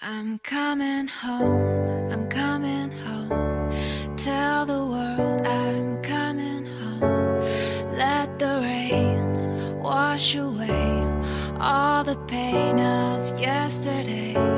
I'm coming home, I'm coming home. Tell the world I'm coming home. Let the rain wash away all the pain of yesterday.